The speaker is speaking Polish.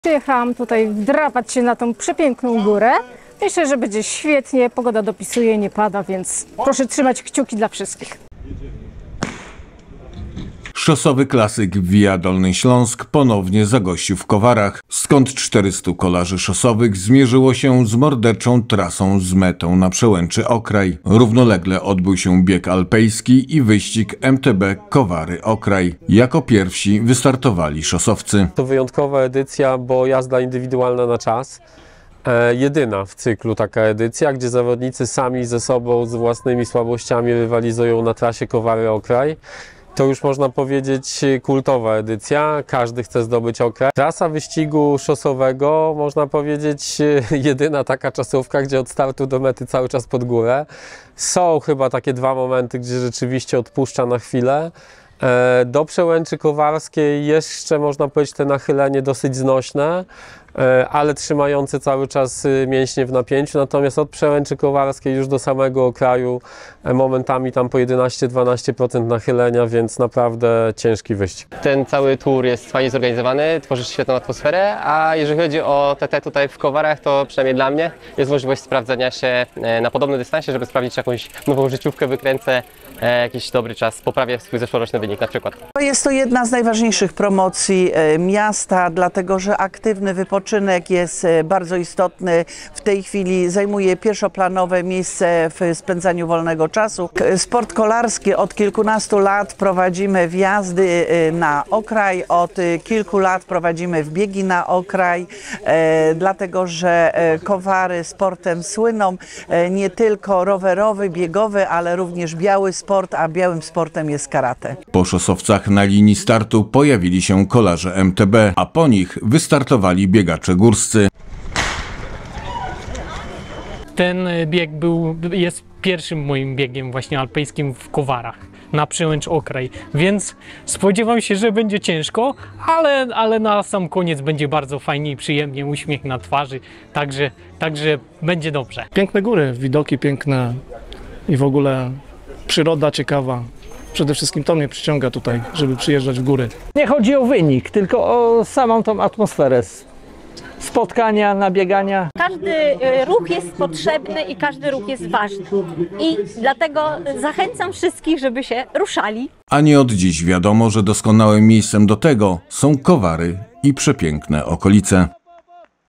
Przyjechałam tutaj wdrapać się na tą przepiękną górę. Myślę, że będzie świetnie, pogoda dopisuje, nie pada, więc proszę trzymać kciuki dla wszystkich. Szosowy klasyk Via Dolny Śląsk ponownie zagościł w Kowarach, skąd 400 kolarzy szosowych zmierzyło się z morderczą trasą z metą na przełęczy Okraj. Równolegle odbył się bieg alpejski i wyścig MTB Kowary Okraj. Jako pierwsi wystartowali szosowcy. To wyjątkowa edycja, bo jazda indywidualna na czas. Jedyna w cyklu taka edycja, gdzie zawodnicy sami ze sobą, z własnymi słabościami rywalizują na trasie Kowary Okraj. To już można powiedzieć kultowa edycja, każdy chce zdobyć Okraj. Trasa wyścigu szosowego, można powiedzieć jedyna taka czasówka, gdzie od startu do mety cały czas pod górę. Są chyba takie dwa momenty, gdzie rzeczywiście odpuszcza na chwilę. Do przełęczy kowarskiej jeszcze można powiedzieć te nachylenie dosyć znośne, ale trzymające cały czas mięśnie w napięciu, natomiast od przełęczy kowarskiej już do samego Okraju momentami tam po 11-12% nachylenia, więc naprawdę ciężki wyścig. Ten cały tour jest fajnie zorganizowany, tworzy świetną atmosferę, a jeżeli chodzi o TT tutaj w Kowarach, to przynajmniej dla mnie jest możliwość sprawdzenia się na podobnym dystansie, żeby sprawdzić jakąś nową życiówkę, wykręcę jakiś dobry czas, poprawię swój zeszłoroczny wynik na przykład. Jest to jedna z najważniejszych promocji miasta, dlatego że aktywny wypoczynek jest bardzo istotny. W tej chwili zajmuje pierwszoplanowe miejsce w spędzaniu wolnego czasu. Sport kolarski od kilkunastu lat prowadzimy wjazdy na Okraj, od kilku lat prowadzimy wbiegi na Okraj, dlatego że Kowary sportem słyną, nie tylko rowerowy, biegowy, ale również biały sport, a białym sportem jest karate. Po szosowcach na linii startu pojawili się kolarze MTB, a po nich wystartowali biegacze górscy. Ten bieg jest pierwszym moim biegiem właśnie alpejskim w Kowarach na przełęcz Okraj, więc spodziewam się, że będzie ciężko, ale na sam koniec będzie bardzo fajnie i przyjemnie, uśmiech na twarzy, także będzie dobrze. Piękne góry, widoki piękne i w ogóle przyroda ciekawa. Przede wszystkim to mnie przyciąga tutaj, żeby przyjeżdżać w góry. Nie chodzi o wynik, tylko o samą tą atmosferę. Spotkania, nabiegania. Każdy ruch jest potrzebny i każdy ruch jest ważny. I dlatego zachęcam wszystkich, żeby się ruszali. A nie od dziś wiadomo, że doskonałym miejscem do tego są Kowary i przepiękne okolice.